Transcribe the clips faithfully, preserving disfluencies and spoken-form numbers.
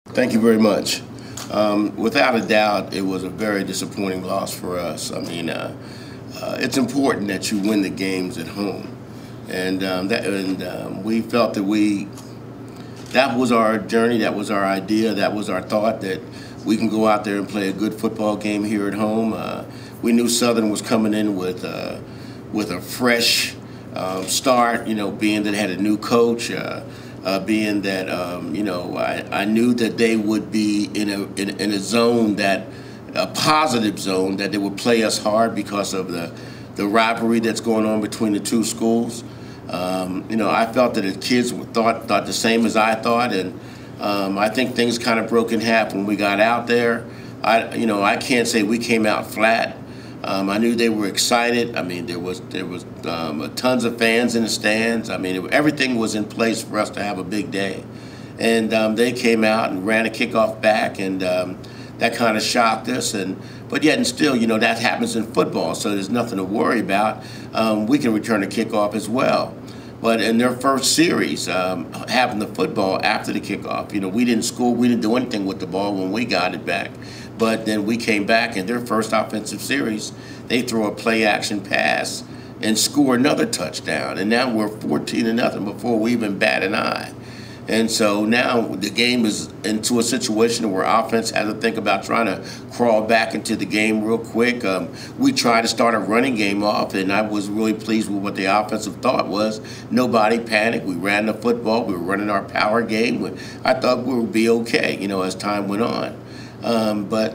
Thank you very much. Um, without a doubt, it was a very disappointing loss for us. I mean, uh, uh, it's important that you win the games at home, and um, that and um, we felt that we that was our journey, that was our idea, that was our thought that we can go out there and play a good football game here at home. Uh, we knew Southern was coming in with uh, with a fresh um, start, you know, being that it had a new coach. Uh, Uh, being that um, you know, I, I knew that they would be in a in, in a zone that a positive zone that they would play us hard because of the the rivalry that's going on between the two schools. Um, you know, I felt that the kids thought thought the same as I thought, and um, I think things kind of broke in half when we got out there. I you know I can't say we came out flat. Um, I knew they were excited. I mean, there was there was um, tons of fans in the stands. I mean, it, everything was in place for us to have a big day. And um, they came out and ran a kickoff back, and um, that kind of shocked us. And but yet and still, you know, that happens in football, so there's nothing to worry about. Um, we can return a kickoff as well. But in their first series, um, having the football after the kickoff, you know, we didn't score, we didn't do anything with the ball when we got it back. But then we came back in their first offensive series, they throw a play action pass and score another touchdown. And now we're fourteen to nothing before we even bat an eye. And so now the game is into a situation where offense has to think about trying to crawl back into the game real quick. Um, we tried to start a running game off, and I was really pleased with what the offensive thought was. Nobody panicked. We ran the football. We were running our power game. I thought we would be okay, you know, as time went on. Um, but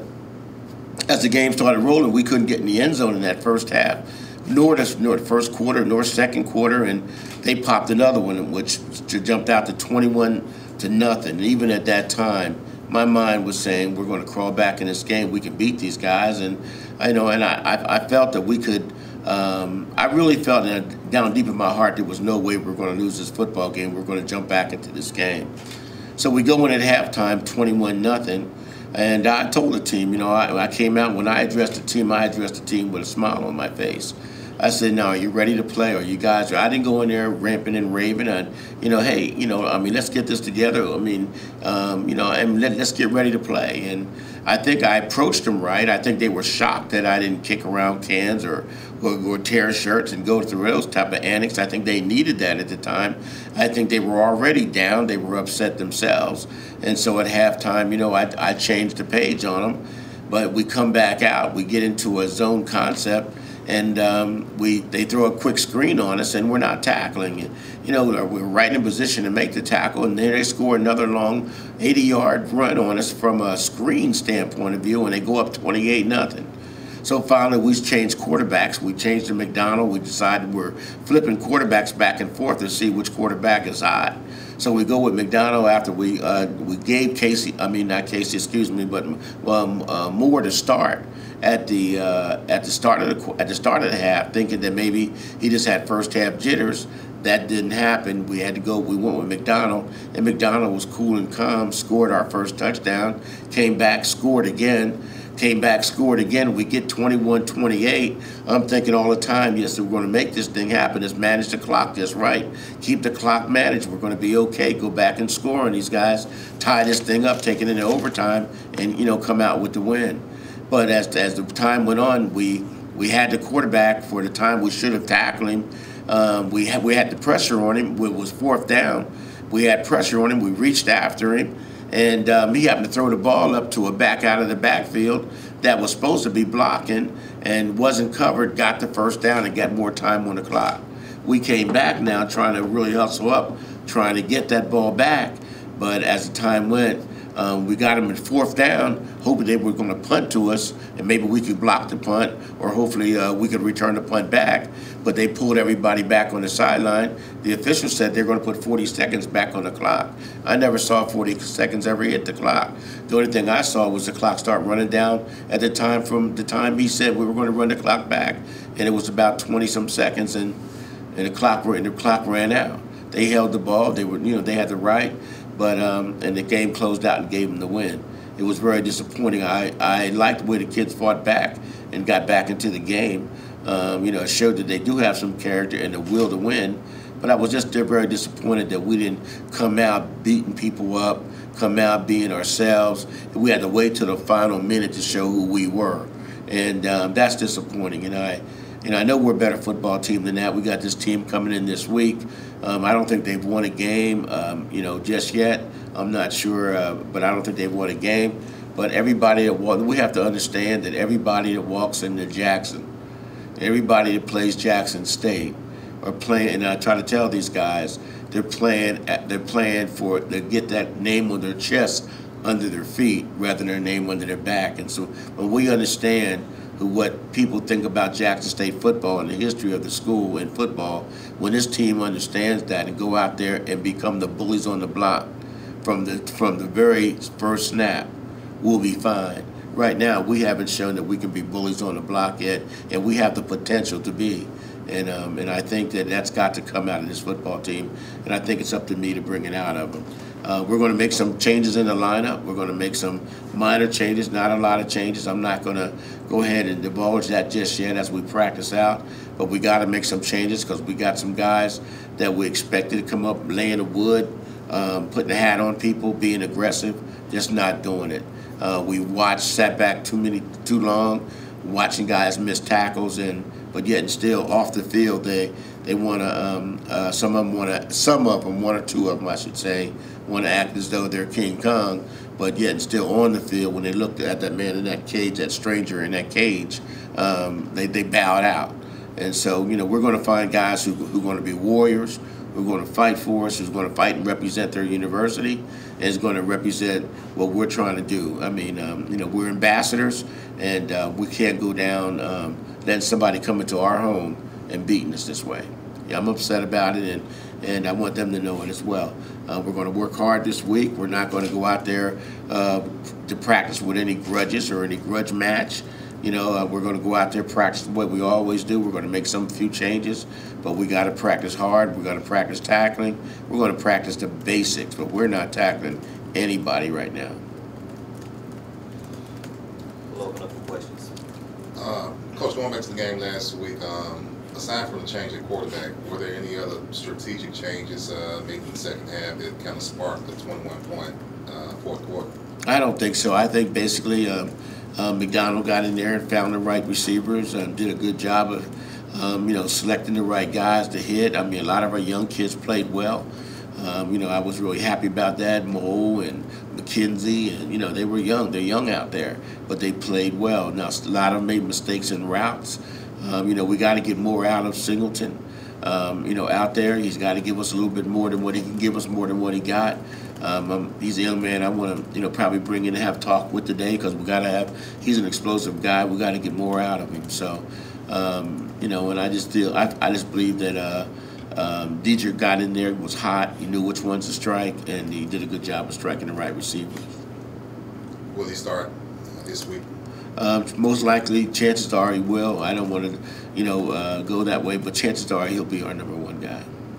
as the game started rolling, we couldn't get in the end zone in that first half, nor the, nor the first quarter, nor second quarter, and they popped another one, which jumped out to twenty-one to nothing. And even at that time, my mind was saying we're going to crawl back in this game. We can beat these guys, and I know, and I, I, I felt that we could. Um, I really felt that down deep in my heart there was no way we were going to lose this football game. We we're going to jump back into this game. So we go in at halftime, twenty-one nothing. And I told the team, you know, I, I came out, when I addressed the team, I addressed the team with a smile on my face. I said, now, are you ready to play? Are you guys, I didn't go in there ramping and raving. And, you know, hey, you know, I mean, let's get this together. I mean, um, you know, and let, let's get ready to play. And I think I approached them right. I think they were shocked that I didn't kick around cans or, or, or tear shirts and go through those type of antics. I think they needed that at the time. I think they were already down. They were upset themselves. And so at halftime, you know, I, I changed the page on them. But we come back out. We get into a zone concept. And um, we they throw a quick screen on us, and we're not tackling it. You know, we're right in position to make the tackle, and then they score another long eighty-yard run on us from a screen standpoint of view, and they go up twenty-eight nothing. So finally, we changed quarterbacks. We changed to McDonald. We decided we're flipping quarterbacks back and forth to see which quarterback is hot. So we go with McDonald after we uh, we gave Casey, I mean not Casey, excuse me, but um, uh, Moore to start at the uh, at the start of the at the start of the half, thinking that maybe he just had first half jitters. That didn't happen. We had to go. We went with McDonald, and McDonald was cool and calm. Scored our first touchdown. Came back, scored again. Came back, scored again. We get twenty-one twenty-eight. I'm thinking all the time, yes, we're going to make this thing happen. Let's manage the clock just right. Keep the clock managed. We're going to be okay. Go back and score. And these guys tie this thing up, take it into overtime, and, you know, come out with the win. But as as the time went on, we we had the quarterback for the time we should have tackled him. Um, we had we had the pressure on him. It was fourth down. We had pressure on him. We reached after him. And um, he happened to throw the ball up to a back out of the backfield that was supposed to be blocking and wasn't covered, got the first down and got more time on the clock. We came back now trying to really hustle up, trying to get that ball back. But as the time went, um, we got them at fourth down, hoping they were going to punt to us, and maybe we could block the punt, or hopefully uh, we could return the punt back. But they pulled everybody back on the sideline. The officials said they're going to put forty seconds back on the clock. I never saw forty seconds ever hit the clock. The only thing I saw was the clock start running down at the time from the time he said we were going to run the clock back, and it was about twenty some seconds, and and the clock and the clock ran out. They held the ball. They were, you know, they had the right. But um, and the game closed out and gave them the win. It was very disappointing. I, I liked the way the kids fought back and got back into the game. Um, you know, it showed that they do have some character and the will to win. but I was just very disappointed that we didn't come out beating people up, come out being ourselves. We had to wait till the final minute to show who we were, and um, that's disappointing. And I, you know, I know we're a better football team than that. We got this team coming in this week. Um, I don't think they've won a game, um, you know, just yet. I'm not sure, uh, but I don't think they've won a game. But everybody that walk, we have to understand that everybody that walks into Jackson, everybody that plays Jackson State, are playing. And I try to tell these guys, they're playing. They're playing for to get that name on their chest, under their feet, rather than their name under their back. And so when we understand what people think about Jackson State football and the history of the school and football, when this team understands that and go out there and become the bullies on the block from the from the very first snap, we'll be fine. Right now, we haven't shown that we can be bullies on the block yet, and we have the potential to be. And um, and I think that that's got to come out of this football team, and I think it's up to me to bring it out of them. Uh, we're going to make some changes in the lineup. We're going to make some minor changes, not a lot of changes. I'm not going to go ahead and divulge that just yet as we practice out, but we got to make some changes because we got some guys that we expected to come up laying the wood, um, putting the hat on people, being aggressive, just not doing it. Uh, we watched setback too many, too long, watching guys miss tackles, and but yet and still off the field they they want to. Um, uh, some of them want to. Some of them, one or two of them, I should say, want to act as though they're King Kong, but yet and still on the field when they looked at that man in that cage, that stranger in that cage, um, they they bowed out. And so you know we're going to find guys who who are going to be warriors, who are going to fight for us, who's going to fight and represent their university, and is going to represent what we're trying to do. I mean, um, you know, we're ambassadors, and uh, we can't go down um, letting somebody come into our home and beating us this way. Yeah, I'm upset about it, and, and I want them to know it as well. Uh, we're going to work hard this week. We're not going to go out there uh, to practice with any grudges or any grudge match. You know, uh, we're going to go out there, practice what we always do. We're going to make some few changes, but we got to practice hard. We're going to practice tackling. We're going to practice the basics, but we're not tackling anybody right now. We'll open up for questions. Uh, Coach, going back to the game last week, um, aside from the change at quarterback, were there any other strategic changes uh, made in the second half that kind of sparked the twenty-one point uh, fourth quarter? I don't think so. I think basically um, uh, McDonald got in there and found the right receivers and did a good job of, um, you know, selecting the right guys to hit. I mean, a lot of our young kids played well. Um, you know, I was really happy about that. Mo and McKenzie, and, you know, they were young. They're young out there, but they played well. Now, a lot of them made mistakes in routes. Um, you know, we got to get more out of Singleton. Um, you know, out there, he's got to give us a little bit more than what he can give us, more than what he got. Um, I'm, he's a young man I want to, you know, probably bring in and have talk with today because we got to have. He's an explosive guy. We got to get more out of him. So, um, you know, and I just feel, I, I just believe that uh, um, Dietrich got in there, was hot. He knew which ones to strike, and he did a good job of striking the right receivers. Will he start this week? Um, most likely, chances are he will. I don't want to, you know, uh, go that way, but chances are he'll be our number one guy.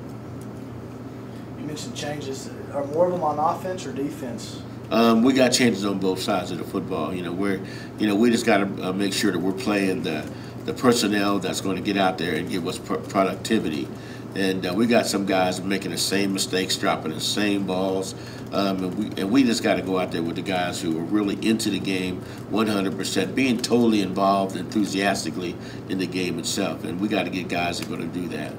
You mentioned changes. Are more of them on offense or defense? Um, we got changes on both sides of the football. You know, we're, you know, we just got to uh, make sure that we're playing the the personnel that's going to get out there and give us pr productivity. And uh, we got some guys making the same mistakes, dropping the same balls. Um, and, we, and we just got to go out there with the guys who are really into the game one hundred percent, being totally involved enthusiastically in the game itself. And we got to get guys that are going to do that.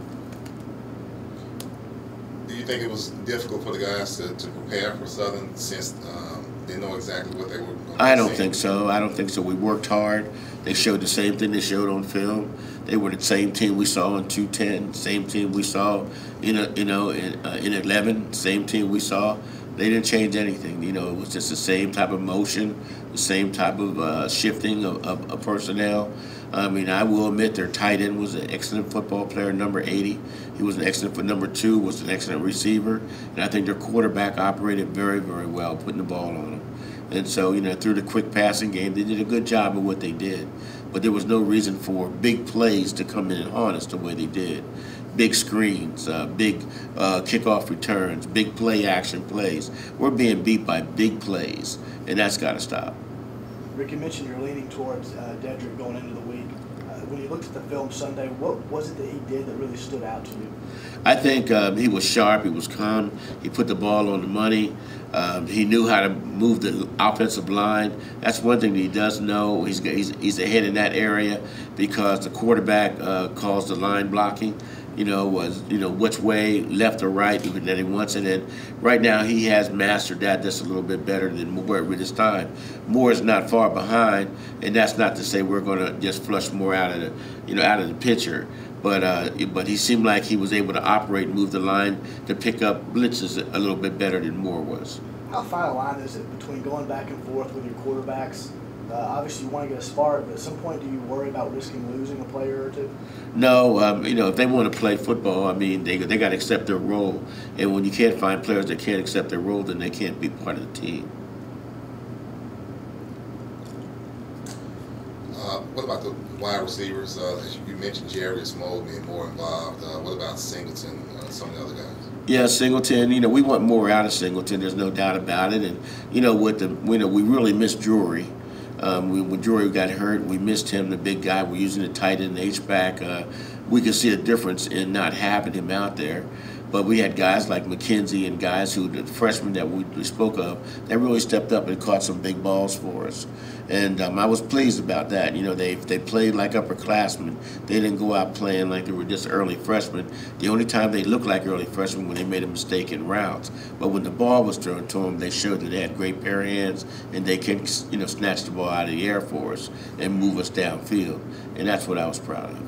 Do you think it was difficult for the guys to, to prepare for Southern since um, they know exactly what they were going to I don't think so. I don't think so. We worked hard. They showed the same thing they showed on film. They were the same team we saw in two ten, same team we saw in a, you know in, uh, in eleven, same team we saw. They didn't change anything. You know, it was just the same type of motion, the same type of uh, shifting of, of, of personnel. I mean, I will admit their tight end was an excellent football player, number eighty. He was an excellent, for number two was an excellent receiver. And I think their quarterback operated very, very well, putting the ball on him. And so, you know, through the quick passing game, they did a good job of what they did. But there was no reason for big plays to come in and haunt us the way they did. Big screens, uh, big uh, kickoff returns, big play action plays. We're being beat by big plays, and that's got to stop. Rick, you mentioned you're leaning towards uh, Dedrick going into the week. Uh, when you looked at the film Sunday, what was it that he did that really stood out to you? I think um, he was sharp. He was calm. He put the ball on the money. Um, he knew how to move the offensive line. That's one thing that he does know. He's he's, he's ahead in that area because the quarterback uh, calls the line blocking. You know, was you know which way, left or right, that he wants it. And right now he has mastered that just a little bit better than Moore with his time. Moore is not far behind, and that's not to say we're going to just flush Moore out of the you know out of the picture. But uh, but he seemed like he was able to operate, move the line to pick up blitzes a little bit better than Moore was. How fine a line is it between going back and forth with your quarterbacks? Uh, obviously, you want to get a spark, but at some point, do you worry about risking losing a player or two? No, um, you know, if they want to play football, I mean, they they got to accept their role. And when you can't find players that can't accept their role, then they can't be part of the team. Uh, what about the wide receivers? Uh, as you mentioned, Jarius Moe being more involved. Uh, what about Singleton, uh, some of the other guys? Yeah, Singleton. You know, we want more out of Singleton. There's no doubt about it. And you know, with the you know, we really missed Drury. Um, we, when Drury got hurt, we missed him, the big guy. We're using the tight end, H-back. Uh, we could see a difference in not having him out there. But we had guys like McKenzie and guys who, the freshmen that we, we spoke of, that really stepped up and caught some big balls for us. And um, I was pleased about that. You know, they they played like upperclassmen. They didn't go out playing like they were just early freshmen. The only time they looked like early freshmen when they made a mistake in routes. But when the ball was thrown to them, they showed that they had great pair of hands and they can, you know, snatch the ball out of the air for us and move us downfield. And that's what I was proud of.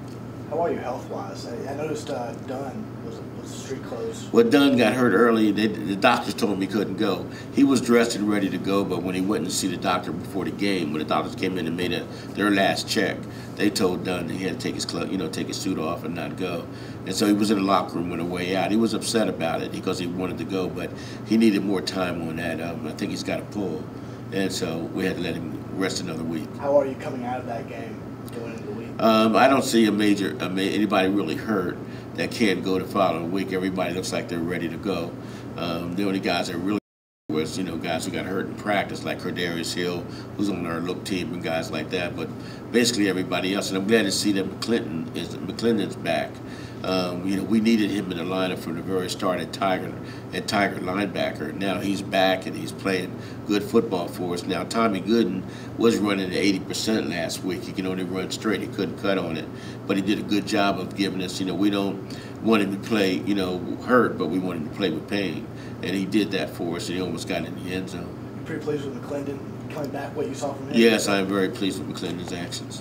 How are you health-wise? I, I noticed uh, Dunn was, was street clothes. Well, Dunn got hurt early. They, the doctors told him he couldn't go. He was dressed and ready to go, but when he went to see the doctor before the game, when the doctors came in and made a, their last check, they told Dunn that he had to take his clothes, you know, take his suit off and not go. And so he was in the locker room on the way out. He was upset about it because he wanted to go, but he needed more time on that. Um, I think he's got a pull, and so we had to let him rest another week. How are you coming out of that game going into the week? Um, I don't see a major, a ma anybody really hurt that can't go the following week. Everybody looks like they're ready to go. Um, the only guys that really was, you know, guys who got hurt in practice, like Cordarius Hill, who's on our look team, and guys like that. But basically everybody else, and I'm glad to see that McClinton is McClendon's back. Um, you know, we needed him in the lineup from the very start at Tiger, at Tiger linebacker. Now he's back and he's playing good football for us. Now Tommy Gooden was running at eighty percent last week. He can only run straight. He couldn't cut on it, but he did a good job of giving us. You know, we don't want him to play, you know, hurt, but we want him to play with pain, and he did that for us. And he almost got in the end zone. You're pretty pleased with McClendon coming back. What you saw from him? Yes, I am very pleased with McClendon's actions.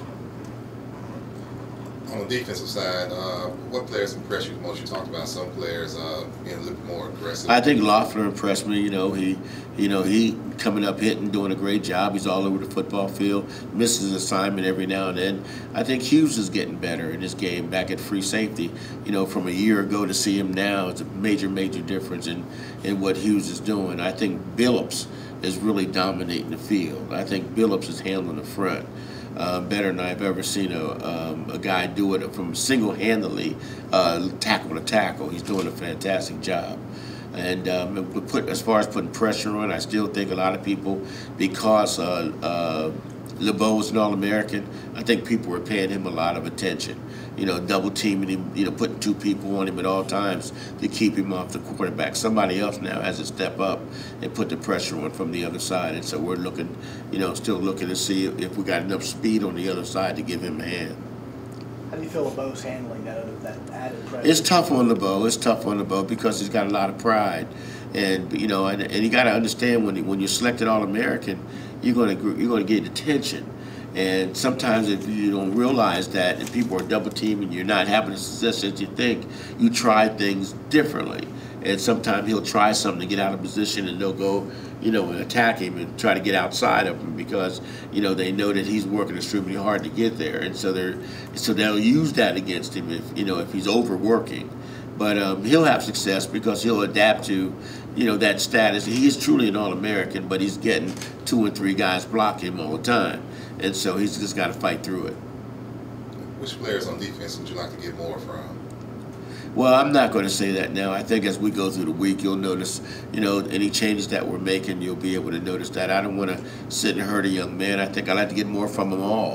On the defensive side, uh, what players impressed you the most? You talked about some players uh, being a little more aggressive. I think Loeffler impressed me. You know, he, you know, he coming up hitting, doing a great job. He's all over the football field, misses an assignment every now and then. I think Hughes is getting better in this game back at free safety. You know, from a year ago to see him now, it's a major, major difference in, in what Hughes is doing. I think Billups is really dominating the field. I think Billups is handling the front. Uh, better than I've ever seen a, um, a guy do it from single-handedly uh, tackle to tackle. He's doing a fantastic job. And um, put, as far as putting pressure on, I still think a lot of people, because uh, uh, LeBeau was an All-American, I think people were paying him a lot of attention. You know, double teaming him, you know, putting two people on him at all times to keep him off the quarterback. Somebody else now has to step up and put the pressure on from the other side. And so we're looking, you know, still looking to see if, if we got enough speed on the other side to give him a hand. How do you feel LeBeau's handling that, that added pressure? It's tough on LeBeau. It's tough on LeBeau because he's got a lot of pride. And, you know, and, and you got to understand when, when you're selected All-American, you're going to you're going to get attention. And sometimes if you don't realize that, and people are double teaming, you're not having the success that you think, you try things differently. And sometimes he'll try something to get out of position, and they'll go, you know, and attack him and try to get outside of him because, you know, they know that he's working extremely hard to get there. And so they're, so they'll use that against him if, you know, if he's overworking. But um, he'll have success because he'll adapt to, you know, that status. He is truly an All-American, but he's getting two and three guys block him all the time. And so he's just got to fight through it. Which players on defense would you like to get more from? Well, I'm not going to say that now. I think as we go through the week, you'll notice, you know, any changes that we're making, you'll be able to notice that. I don't want to sit and hurt a young man. I think I'd like to get more from them all.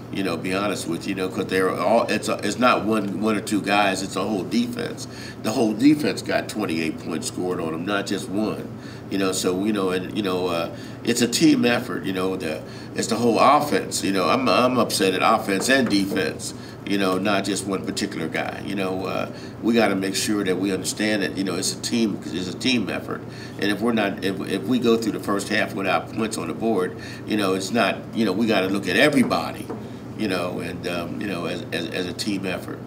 You know, be honest with you, you know, because they're all. It's a, it's not one one or two guys. It's a whole defense. The whole defense got twenty-eight points scored on them, not just one. You know, so you know, and you know, uh, it's a team effort. You know, the it's the whole offense. You know, I'm I'm upset at offense and defense. You know, not just one particular guy. You know, uh, we got to make sure that we understand that, you know, it's a team, it's a team effort. And if we're not, if, if we go through the first half without points on the board, you know, it's not, you know, we got to look at everybody, you know, and, um, you know, as, as, as a team effort.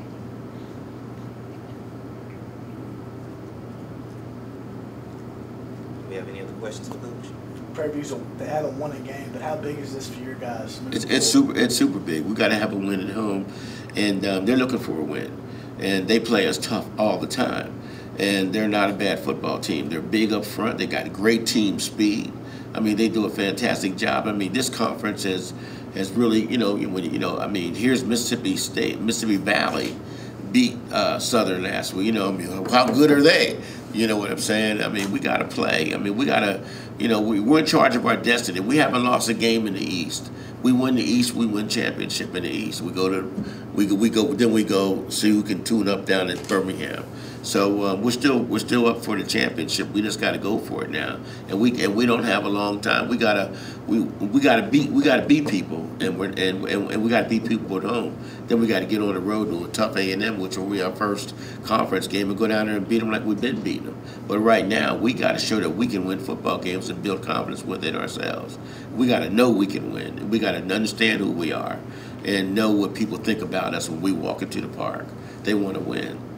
Do we have any other questions for Coach? Prairieview's a, they haven't won a game, but how big is this for your guys? It's, it's super. It's super big. We got to have a win at home, and um, they're looking for a win, and they play us tough all the time, and they're not a bad football team. They're big up front. They got great team speed. I mean, they do a fantastic job. I mean, this conference has has really, you know, when you know, I mean, here's Mississippi State, Mississippi Valley beat uh, Southern last week. You know, I mean, how good are they? You know what I'm saying? I mean, we got to play. I mean, we got to, you know, we, we're in charge of our destiny. We haven't lost a game in the East. We win the East, we win championship in the East. We go to, we go, we go, then we go see who can tune up down in Birmingham. So uh, we're still we're still up for the championship. We just got to go for it now, and we and we don't have a long time. We gotta we we gotta beat we gotta beat people, and we're and and, and we gotta beat people at home. Then we got to get on the road to a tough A and M, which will be our first conference game, and go down there and beat them like we've been beating them. But right now, we got to show that we can win football games and build confidence within ourselves. We got to know we can win. We got to understand who we are, and know what people think about us when we walk into the park. They want to win.